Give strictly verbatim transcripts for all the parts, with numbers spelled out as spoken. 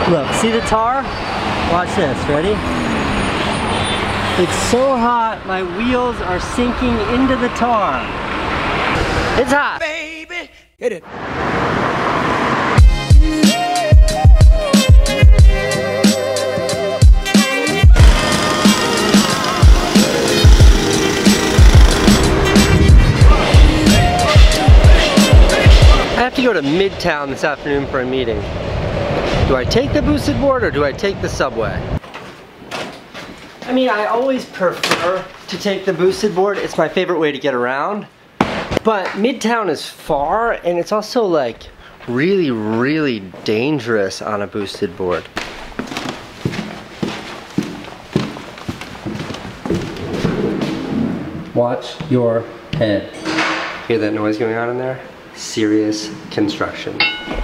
Look, see the tar? Watch this, ready? It's so hot, my wheels are sinking into the tar. It's hot. Baby, hit it. I have to go to Midtown this afternoon for a meeting. Do I take the boosted board or do I take the subway? I mean, I always prefer to take the boosted board. It's my favorite way to get around. But Midtown is far and it's also like really, really dangerous on a boosted board. Watch your head. Hear that noise going on in there? Serious construction.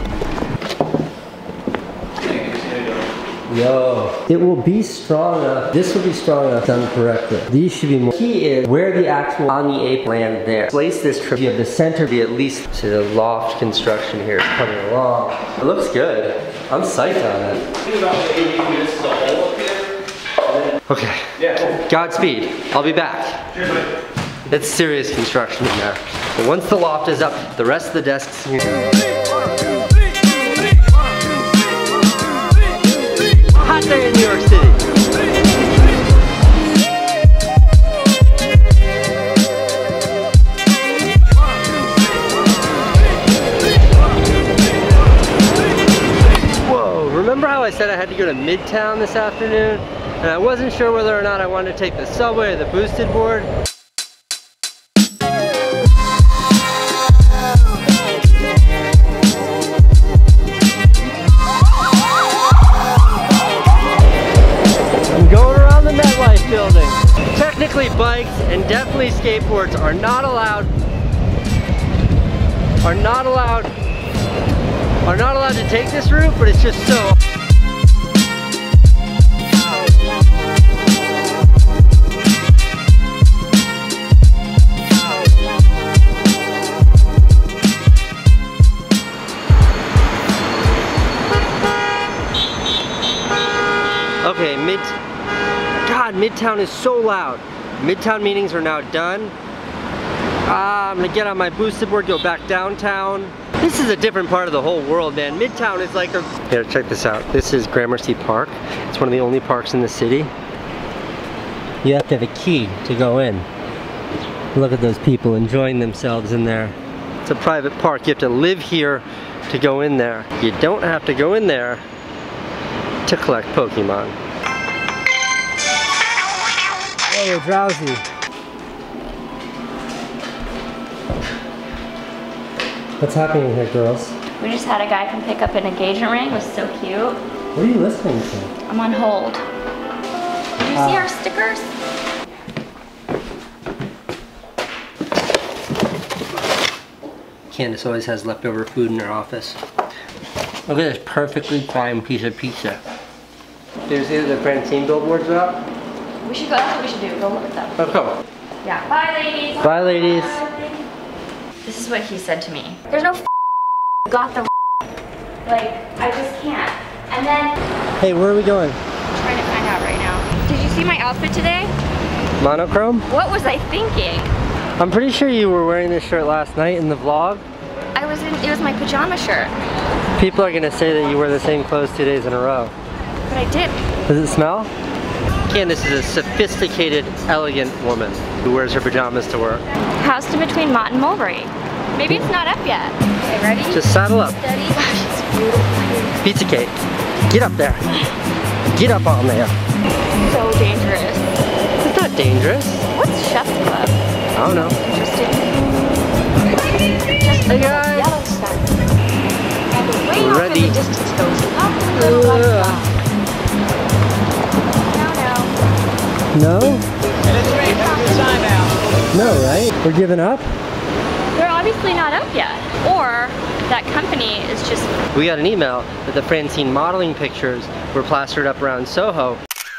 Yo, it will be strong enough. This will be strong enough done correctly. These should be more. Key is where the actual Omni Ape land there. Place this trip. You have the center be at least to the loft construction here is coming along. It looks good. I'm psyched on it. Think about the eighty minutes to the hole up here. Okay. Yeah. Godspeed. I'll be back. Cheers, mate. It's serious construction in there. But once the loft is up, the rest of the desks here. Hot day in New York City. Whoa, remember how I said I had to go to Midtown this afternoon? And I wasn't sure whether or not I wanted to take the subway or the boosted board. Building. Technically bikes and definitely skateboards are not allowed are not allowed are not allowed to take this route, but it's just so okay, mid God, Midtown is so loud. Midtown meetings are now done. Uh, I'm gonna get on my boosted board, go back downtown. This is a different part of the whole world, man. Midtown is like a... Here, check this out. This is Gramercy Park. It's one of the only parks in the city. You have to have a key to go in. Look at those people enjoying themselves in there. It's a private park. You have to live here to go in there. You don't have to go in there to collect Pokemon. Oh, we're drowsy. What's happening here, girls? We just had a guy come pick up an engagement ring. It was so cute. What are you listening to? I'm on hold. Did you uh, see our stickers? Candace always has leftover food in her office. Look at this perfectly fine piece of pizza. Did you see the Francine billboards up? We should go, that's what we should do, go look at them. Oh, come on. Yeah, bye ladies. Bye ladies. Bye. This is what he said to me. There's no f got the like, I just can't. And then... Hey, where are we going? I'm trying to find out right now. Did you see my outfit today? Monochrome? What was I thinking? I'm pretty sure you were wearing this shirt last night in the vlog. I was in, it was my pajama shirt. People are gonna say that you wear the same clothes two days in a row. But I did. Does it smell? Candace is a sophisticated, elegant woman who wears her pajamas to work. Housed in between Mott and Mulberry. Maybe it's not up yet. Okay, ready? Just saddle up. Steady. Gosh, it's beautiful. Pizza cake. Get up there. Get up on there. So dangerous. It's not dangerous. What's Chef's Club? I don't know. Interesting. Hey guys. Yellowstone. And way off Ready. in the distance goes up the little butterfly. No? That's great. Have a good time out. No, right? We're giving up? They're obviously not up yet. Or that company is just... We got an email that the Francine modeling pictures were plastered up around Soho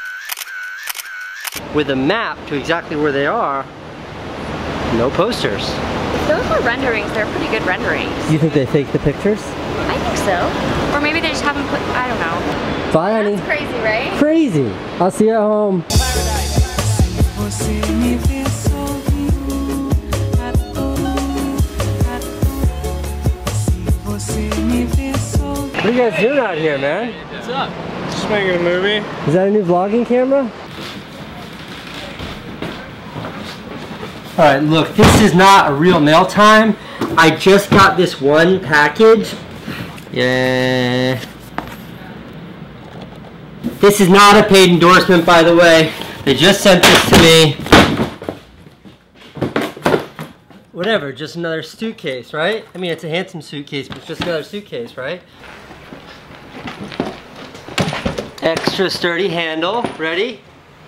with a map to exactly where they are. No posters. If those were renderings, they're pretty good renderings. You think they faked the pictures? I think so. Or maybe they just haven't put... I don't know. Bye, honey. That's crazy, right? Crazy. I'll see you at home. What are you guys doing out here, man? What's up? Just making a movie. Is that a new vlogging camera? Alright, look, this is not a real mail time. I just got this one package. Yeah. This is not a paid endorsement, by the way. They just sent this to me. Whatever, just another suitcase, right? I mean, it's a handsome suitcase, but it's just another suitcase, right? Extra sturdy handle. Ready?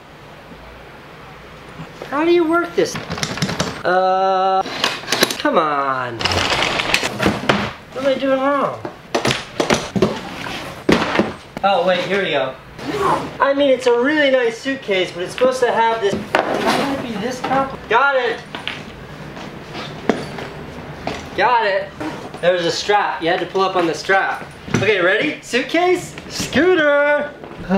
How do you work this? Uh, come on. What am I doing wrong? Oh, wait, here we go. I mean, it's a really nice suitcase, but it's supposed to have this. How can it be this complicated? Got it. Got it. There was a strap. You had to pull up on the strap. Okay, ready? Suitcase? Scooter! No.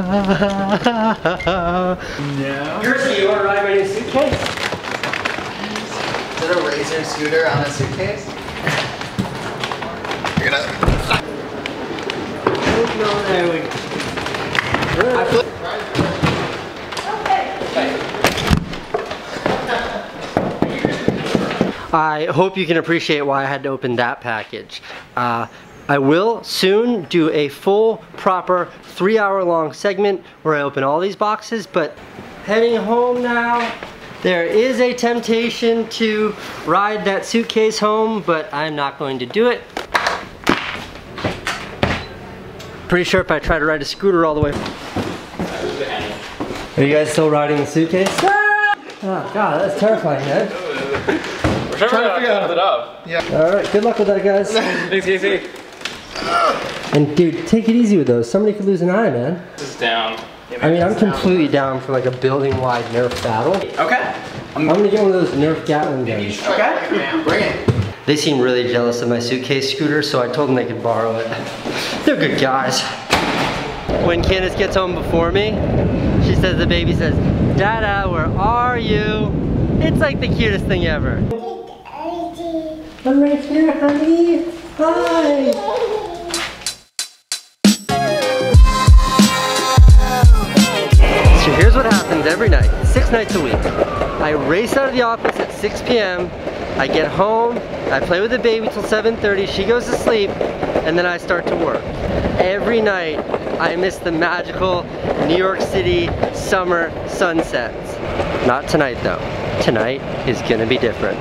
Kirsty, you want to ride my new suitcase? Is it a Razor scooter on a suitcase? You're gonna... No, there we go. I feel I hope you can appreciate why I had to open that package. Uh, I will soon do a full, proper, three hour long segment where I open all these boxes, but heading home now. There is a temptation to ride that suitcase home, but I'm not going to do it. Pretty sure if I try to ride a scooter all the way. Are you guys still riding the suitcase? Oh God, that's terrifying, man. We're trying, trying to figure out it up. Yeah. All right, good luck with that, guys. Thanks, Casey. And dude, take it easy with those. Somebody could lose an eye, man. This is down. I mean, I'm completely down for like a building-wide Nerf battle. Okay. I'm gonna get one of those Nerf Gatling guns. Okay. Bring it. They seem really jealous of my suitcase scooter, so I told them they could borrow it. They're good guys. When Candace gets home before me, she says, the baby says, "Dada, where are you?" It's like the cutest thing ever. I'm right here, honey. Hi. So here's what happens every night, six nights a week. I race out of the office at six P M I get home, I play with the baby till seven thirty, she goes to sleep, and then I start to work. Every night, I miss the magical New York City summer sunsets. Not tonight though. Tonight is gonna be different.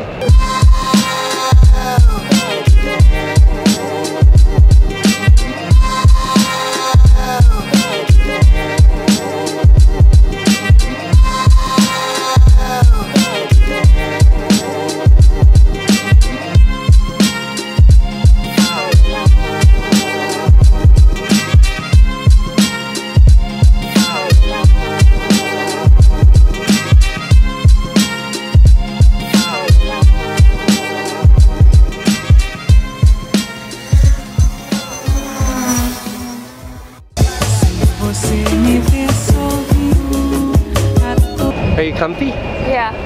Are you comfy? Yeah.